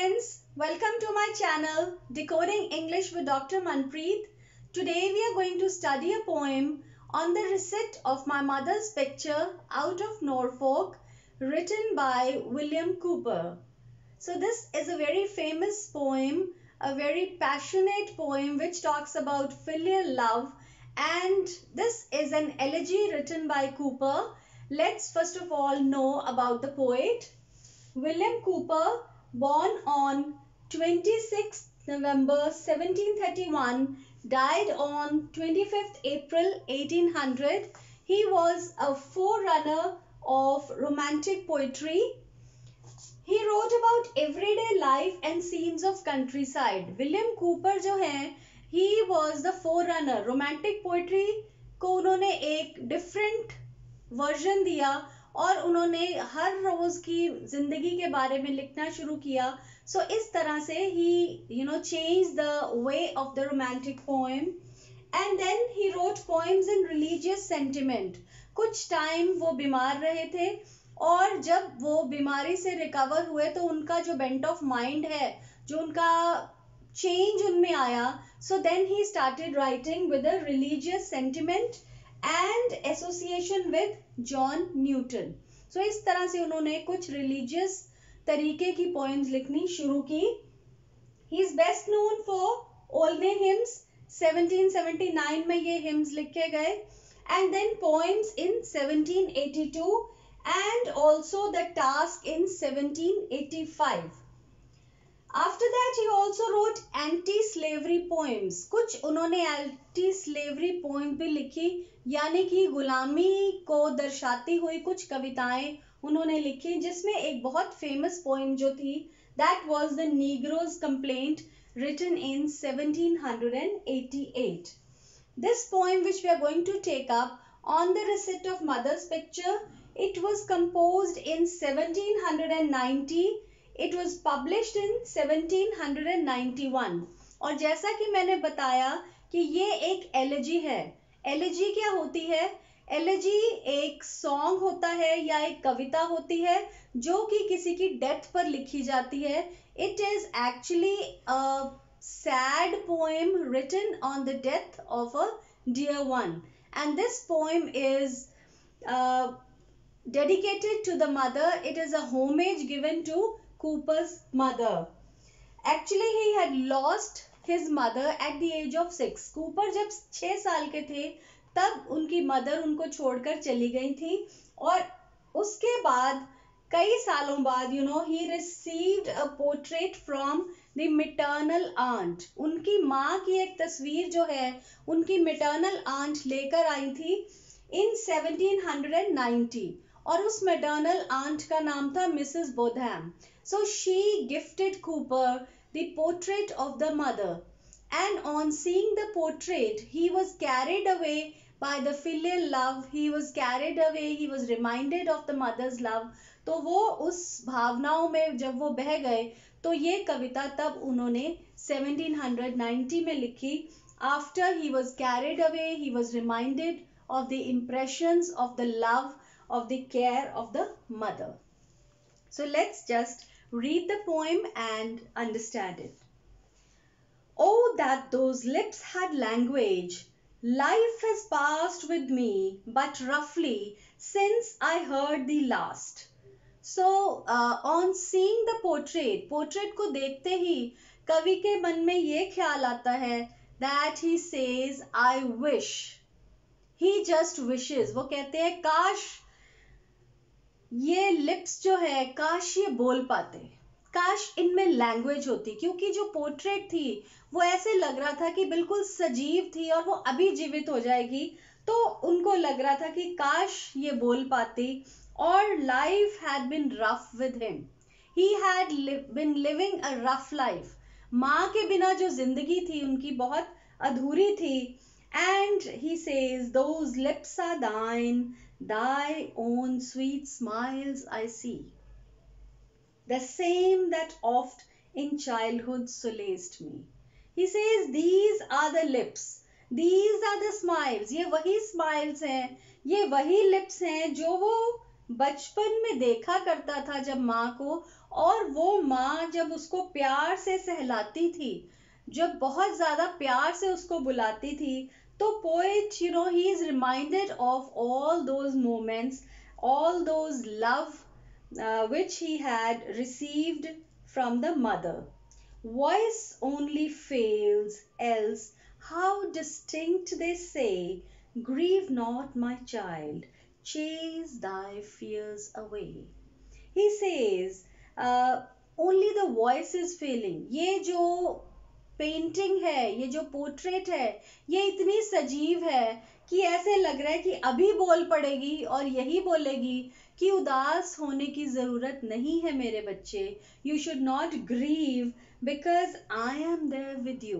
friends, welcome to my channel Decoding English with Dr. Manpreet. Today we are going to study a poem on the receipt of my mother's picture out of Norfolk, written by William Cowper. So this is a very famous poem, a very passionate poem which talks about filial love, and this is an elegy written by Cowper. Let's first of all know about the poet. William Cowper, born on 26 November 1731, died on 25th April 1800. He was a forerunner of romantic poetry. He wrote about everyday life and scenes of countryside. William Cowper जो है, he was the forerunner. Romantic poetry को उन्होंने एक different version दिया और उन्होंने हर रोज की जिंदगी के बारे में लिखना शुरू किया. सो इस तरह से he change the way of the romantic poem. And then he wrote poems in religious sentiment. कुछ टाइम वो बीमार रहे थे और जब वो बीमारी से रिकवर हुए तो उनका जो बेंट ऑफ माइंड है, जो उनका चेंज उनमें आया, so then he started writing with a religious sentiment and association with John Newton. So इस तरह से उन्होंने कुछ रिलीजियस तरीके की पोएम्स लिखनी शुरू की. He is best known for Olney hymns. 1779 में ये हिम्स लिखे गए. And then poems in 1782 and also the task in 1785. After that he also wrote anti-slavery poems. कुछ उन्होंने anti-slavery poem भी लिखी, यानी कि गुलामी को दर्शाती हुई कुछ कविताएं उन्होंने लिखी, जिसमें एक बहुत फेमस पोएम जो थी, that was the Negro's Complaint, written in 1788. This poem which we are going to take up on the receipt of mother's picture, it was composed in 1790. It was published in 1791. और जैसा कि मैंने बताया कि ये एक एलेजी है. Elegy क्या होती है? एलेजी एक सॉन्ग होता है या एक कविता होती है जो कि किसी की डेथ पर लिखी जाती है. It is actually a sad poem written on the death of a dear one, and this poem is dedicated to the mother. It is a homage given to Cowper's mother. Actually he had lost his mother at the age of 6. Cowper जब 6 साल के थे तब उनकी mother उनको छोड़कर चली गई थी, और उसके बाद कई सालों बाद he received a portrait from the maternal aunt. उनकी माँ की एक तस्वीर जो है उनकी maternal aunt लेकर आई थी in 1790, और उस maternal aunt का नाम था Mrs. Botham. So she gifted Cowper the portrait of the mother, and on seeing the portrait he was carried away by the filial love. He was carried away, he was reminded of the mother's love. तो वो उस भावनाओं में जब वो बह गए तो ये कविता तब उन्होंने 1790 में लिखी. After he was carried away, he was reminded of the impressions of the love, of the care of the mother. So let's just read the poem and understand it. Oh, that those lips had language! Life has passed with me but roughly since I heard the last. So on seeing the portrait को देखते ही कवि के मन में ये ख्याल आता है that he says I wish. He just wishes. वो कहते हैं काश ये लिप्स जो है, काश ये बोल पाते, काश इनमें लैंग्वेज होती. क्योंकि जो पोर्ट्रेट थी वो ऐसे लग रहा था कि बिल्कुल सजीव थी और वो अभी जीवित हो जाएगी. तो उनको लग रहा था कि काश ये बोल पाती. और life had been rough with him. He had been living a rough life. माँ के बिना जो जिंदगी थी उनकी बहुत अधूरी थी. And he says, those lips are thine, thy own sweet smiles I see, the same that oft in childhood solaced me. He says, these are the lips, these are the smiles. ये वही smiles हैं, ये वही lips हैं जो वो बचपन में देखा करता था जब माँ को, और वो माँ जब उसको प्यार से सहलाती थी, जब बहुत ज्यादा प्यार से उसको बुलाती थी, तो poet he is reminded of all those moments, all those love which he had received from the mother. Voice only fails, else how distinct they say, grieve not, my child, chase thy fears away. He says, uh, only the voice is failing. ये जो painting है, ये जो portrait है, ये इतनी सजीव है कि ऐसे लग रहा है कि अभी बोल पड़ेगी और यही बोलेगी कि उदास होने की जरूरत नहीं है मेरे बच्चे, you should not grieve because I am there with you.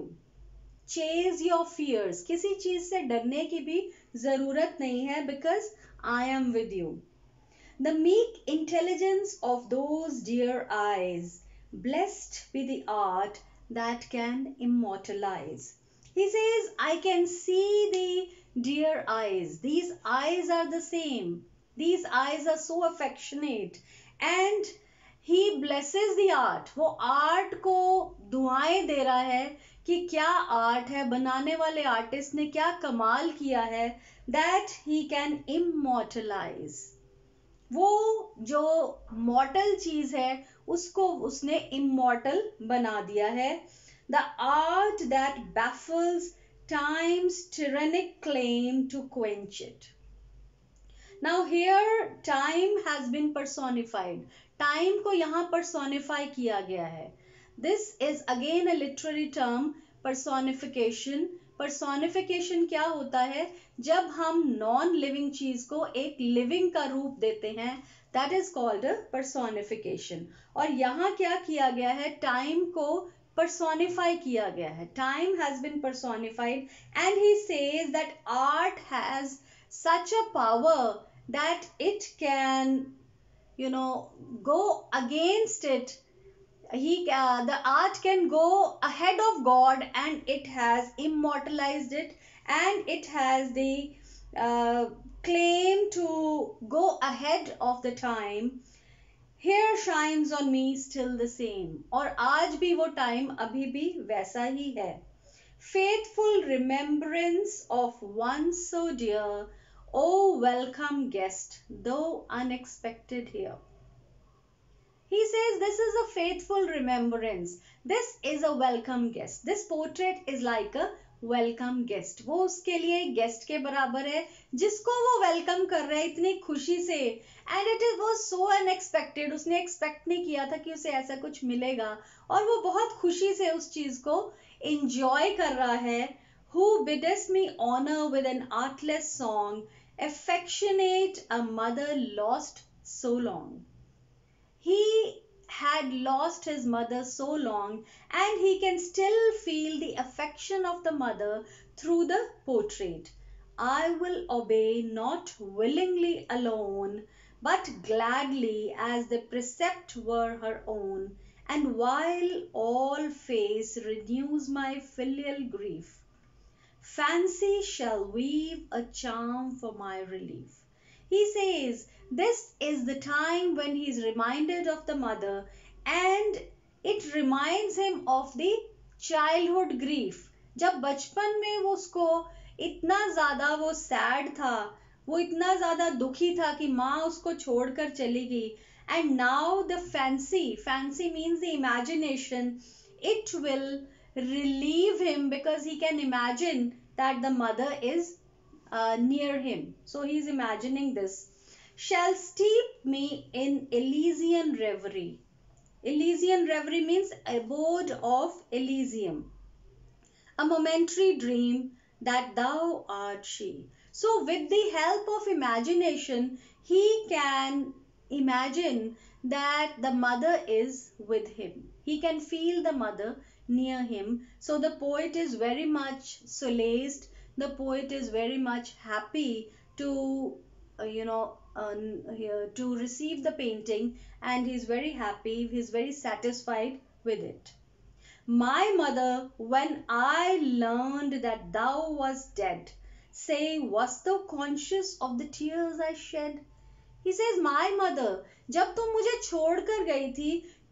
Chase your fears, किसी चीज से डरने की भी जरूरत नहीं है, because I am with you. The meek intelligence of those dear eyes, blessed be the art that can immortalize. He says, I can see the dear eyes. These eyes are the same. These eyes are so affectionate. And he blesses the art. वो art को दुआएं दे रहा है कि क्या art है, बनाने वाले आर्टिस्ट ने क्या कमाल किया है, that he can immortalize. वो जो मॉर्टल चीज है उसको उसने इमॉर्टल बना दिया है. The art that baffles time's tyrannic claim to quench it. Now here time has been personified. Time को यहाँ पर्सोनिफाई किया गया है. This is again a literary term, personification. Personification क्या होता है? जब हम नॉन लिविंग चीज को एक लिविंग का रूप देते हैं, that is called a personification. और यहाँ क्या किया गया है? टाइम को personified किया गया है. Time has been personified and he says that art has such a power that it can go against it. The art can go ahead of God and it has immortalized it, and it has the claim to go ahead of the time. Here shines on me still the same. और आज भी वो time अभी भी वैसा ही है. Faithful remembrance of one so dear, oh welcome guest, though unexpected here. He says this is a faithful remembrance. This is a welcome guest. This portrait is like a welcome guest. वो उसके लिए guest के बराबर है जिसको वो welcome कर रहा है इतनी खुशी से. And it is was so unexpected. उसने एक्सपेक्ट नहीं किया था कि उसे ऐसा कुछ मिलेगा और वो बहुत खुशी से उस चीज को इंजॉय कर रहा है. Who biddest me honour with an artless song, affectionate a mother lost so long. He had lost his mother so long and he can still feel the affection of the mother through the portrait. I will obey not willingly alone but gladly as the precept were her own, and while all face renews my filial grief, fancy shall weave a charm for my relief. He says this is the time when he is reminded of the mother and it reminds him of the childhood grief. जब बचपन में वो उसको इतना ज्यादा वो sad था, वो इतना ज्यादा दुखी था कि माँ उसको छोड़कर चली गई. And now the fancy means the imagination, it will relieve him because he can imagine that the mother is near him. So he is imagining this. Shall steep me in Elysian reverie. Elysian reverie means abode of Elysium. A momentary dream that thou art she. So with the help of imagination, he can imagine that the mother is with him. He can feel the mother near him. So the poet is very much solaced. The poet is very much happy to to receive the painting, and he's very happy, he's very satisfied with it. My mother, when I learned that thou wast dead, say, wast thou conscious of the tears I shed? He says, my mother, जब तुम मुझे छोड़कर गई थी,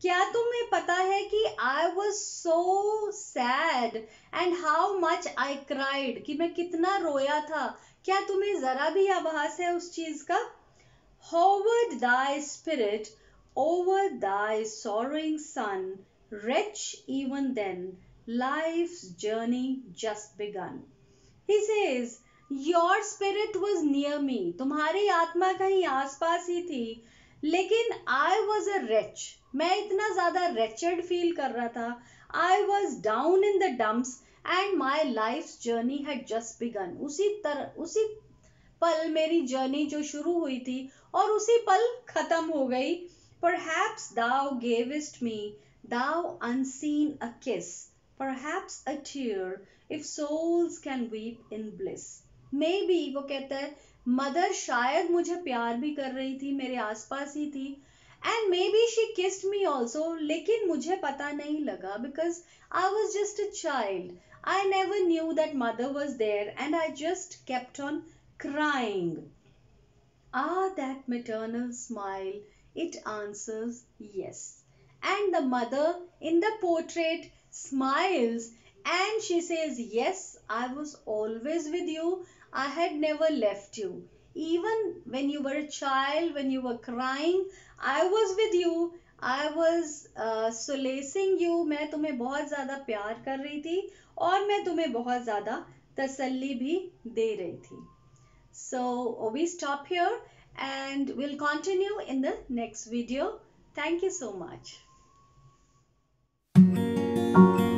क्या तुम्हें पता है कि I was so sad and how much I cried, कि मैं कितना रोया था? क्या तुम्हें जरा भी आभास है उस चीज का? Hovered thy spirit over thy sorrowing son, wretch even then, life's journey just begun. He says, your spirit was near me. तुम्हारी आत्मा कहीं आसपास ही थी, लेकिन I was a wretch. मैं इतना ज्यादा wretched feel कर रहा था. I was down in the dumps and my life's journey had just begun. उसी पल मेरी जर्नी जो शुरू हुई थी और उसी पल खत्म हो गई. Perhaps thou gavest me, thou unseen, a kiss, perhaps a tear, if souls can weep in bliss. Maybe वो कहता है मदर शायद मुझे प्यार भी कर रही थी, मेरे आसपास ही थी, and maybe she kissed me also, लेकिन मुझे पता नहीं लगा because I was just a child. I never knew that mother was there and I just kept on crying. Ah, that maternal smile, it answers yes. And the mother in the portrait smiles and she says, yes, I was always with you. I had never left you. Even when you were a child, when you were crying, I was with you. I was solacing you. मैं तुम्हें बहुत ज़्यादा प्यार कर रही थी और मैं तुम्हें बहुत ज़्यादा तसल्ली भी दे रही थी. So we stop here and we'll continue in the next video. Thank you so much.